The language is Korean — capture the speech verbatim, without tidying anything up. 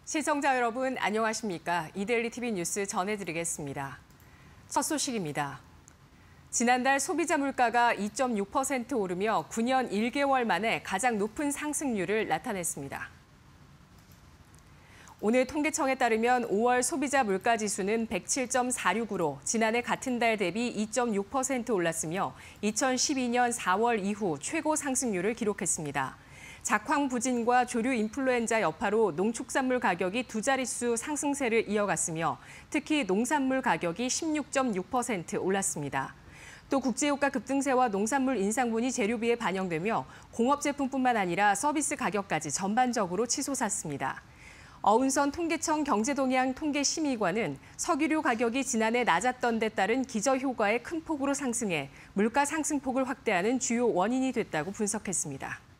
시청자 여러분 안녕하십니까? 이데일리 티비 뉴스 전해드리겠습니다. 첫 소식입니다. 지난달 소비자 물가가 이 점 육 퍼센트 오르며 구 년 일 개월 만에 가장 높은 상승률을 나타냈습니다. 오늘 통계청에 따르면 오월 소비자 물가 지수는 백칠 점 사육으로 지난해 같은 달 대비 이 점 육 퍼센트 올랐으며 이천십이 년 사월 이후 최고 상승률을 기록했습니다. 작황 부진과 조류 인플루엔자 여파로 농축산물 가격이 두 자릿수 상승세를 이어갔으며 특히 농산물 가격이 십육 점 육 퍼센트 올랐습니다. 또 국제유가 급등세와 농산물 인상분이 재료비에 반영되며 공업제품뿐만 아니라 서비스 가격까지 전반적으로 치솟았습니다. 어운선 통계청 경제동향 통계심의관은 석유류 가격이 지난해 낮았던 데 따른 기저효과에 큰 폭으로 상승해 물가 상승폭을 확대하는 주요 원인이 됐다고 분석했습니다.